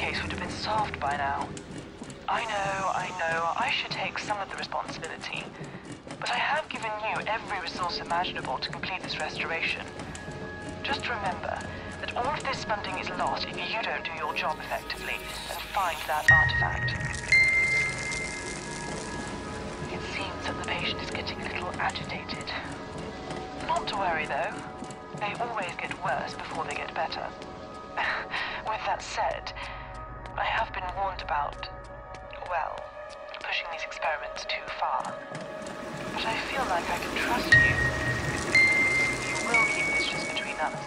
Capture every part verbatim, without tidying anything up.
case would have been solved by now. I know, I know, I should take some of the responsibility. But I have given you every resource imaginable to complete this restoration. Just remember that all of this funding is lost if you don't do your job effectively and find that artifact. It seems that the patient is getting a little agitated. Not to worry though. They always get worse before they get better. With that said, I have been warned about, well, pushing these experiments too far. But I feel like I can trust you. You will keep this just between us.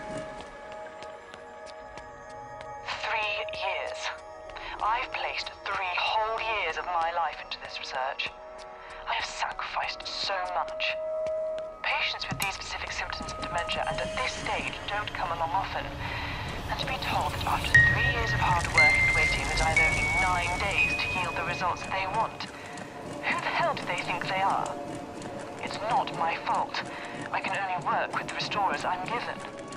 Three years. I've placed three whole years of my life into this research. I have sacrificed so much. Patients with these specific symptoms of dementia and at this stage don't come along often. And to be told that after three years of hard work and waiting that I have only nine days to yield the results they want. Who the hell do they think they are? It's not my fault. I can only work with the restorers I'm given.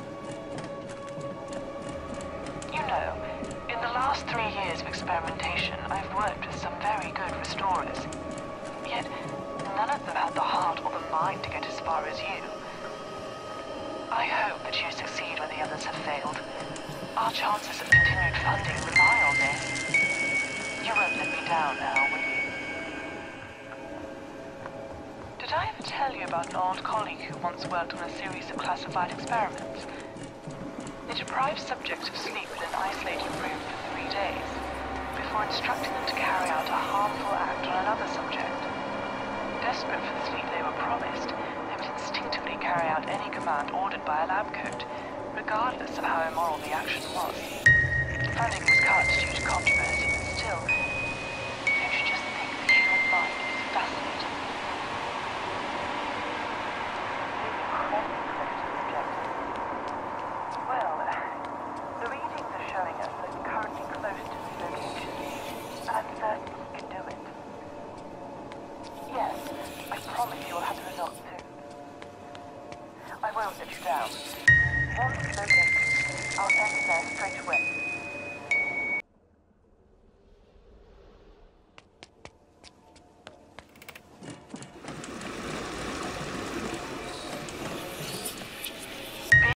You know, in the last three years of experimentation, I've worked with some very good restorers. Yet, none of them had the heart or the mind to get as far as you. I hope that you succeed when the others have failed. Our chances of continued funding rely on this. You won't let me down now, will you? Did I ever tell you about an old colleague who once worked on a series of classified experiments? They deprived subjects of sleep in an isolated room for three days, before instructing them to carry out a harmful act on another subject. Desperate for the sleep they were promised, they would instinctively carry out any command ordered by a lab coat, regardless of how immoral the action was. Funding was cut due to controversy, but still, don't you just think the human mind is fascinating? Well, the readings are showing us that we're currently close to this location, and I'm certain we can do it. Yes, I promise you'll have the results soon. I won't let you down. Once located,